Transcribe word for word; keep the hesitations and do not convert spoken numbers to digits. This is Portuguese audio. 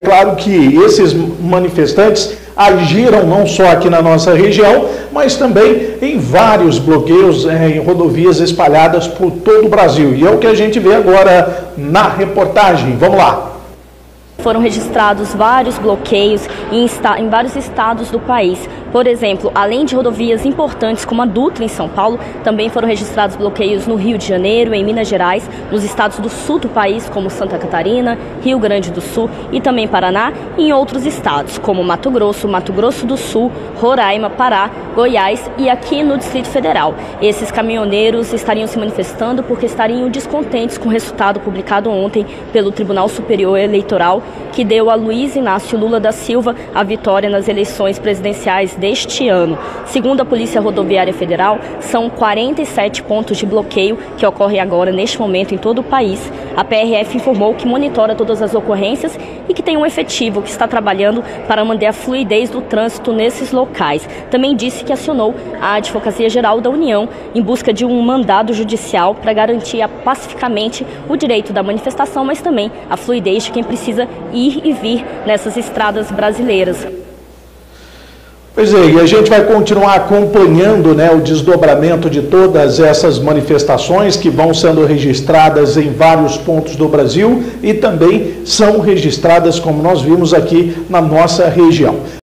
Claro que esses manifestantes agiram não só aqui na nossa região, mas também em vários bloqueios é, em rodovias espalhadas por todo o Brasil. E é o que a gente vê agora na reportagem. Vamos lá. Foram registrados vários bloqueios em, em vários estados do país. Por exemplo, além de rodovias importantes como a Dutra em São Paulo, também foram registrados bloqueios no Rio de Janeiro, em Minas Gerais, nos estados do sul do país, como Santa Catarina, Rio Grande do Sul e também Paraná, e em outros estados, como Mato Grosso, Mato Grosso do Sul, Roraima, Pará, Goiás e aqui no Distrito Federal. Esses caminhoneiros estariam se manifestando porque estariam descontentes com o resultado publicado ontem pelo Tribunal Superior Eleitoral, que deu a Luiz Inácio Lula da Silva a vitória nas eleições presidenciais deste ano. Segundo a Polícia Rodoviária Federal, são quarenta e sete pontos de bloqueio que ocorrem agora, neste momento, em todo o país. A P R F informou que monitora todas as ocorrências e que tem um efetivo que está trabalhando para manter a fluidez do trânsito nesses locais. Também disse que acionou a Advocacia Geral da União em busca de um mandado judicial para garantir pacificamente o direito da manifestação, mas também a fluidez de quem precisa ir e vir nessas estradas brasileiras. Pois é, e a gente vai continuar acompanhando, né, o desdobramento de todas essas manifestações que vão sendo registradas em vários pontos do Brasil e também são registradas, como nós vimos aqui, na nossa região.